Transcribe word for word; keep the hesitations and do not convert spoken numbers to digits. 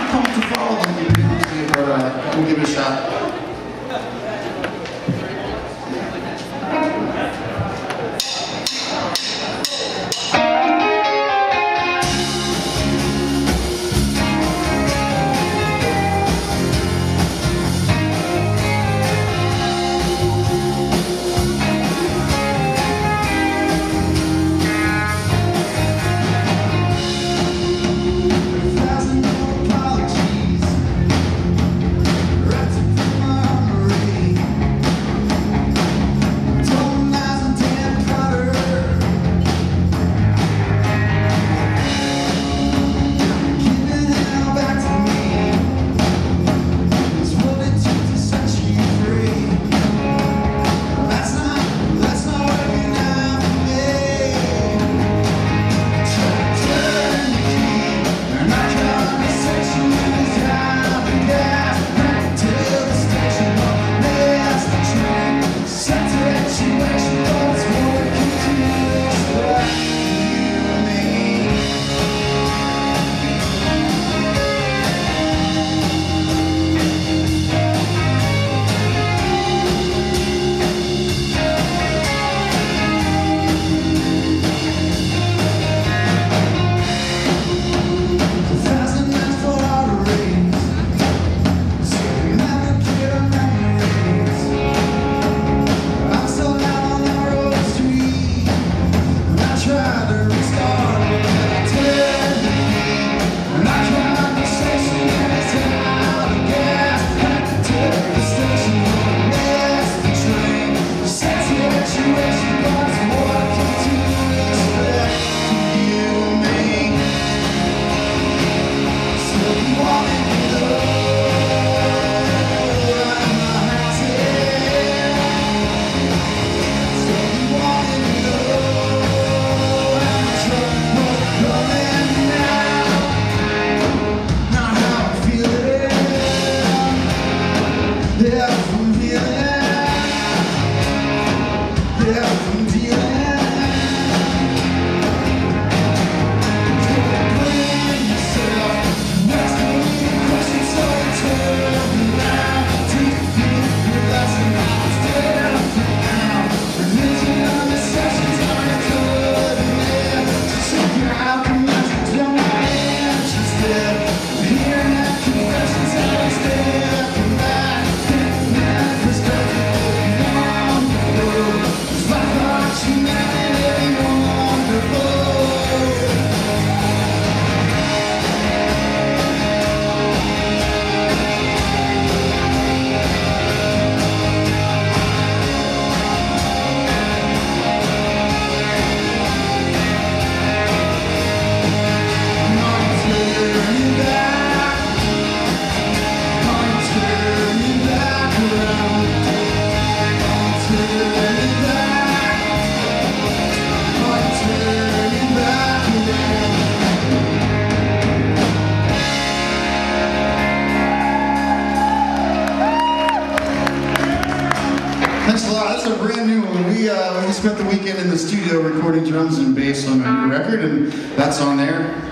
pumped to follow them, but uh, we'll give it a shot. Thanks a lot. That's a brand new one. We, uh, we spent the weekend in the studio recording drums and bass on a new record, and that's on there.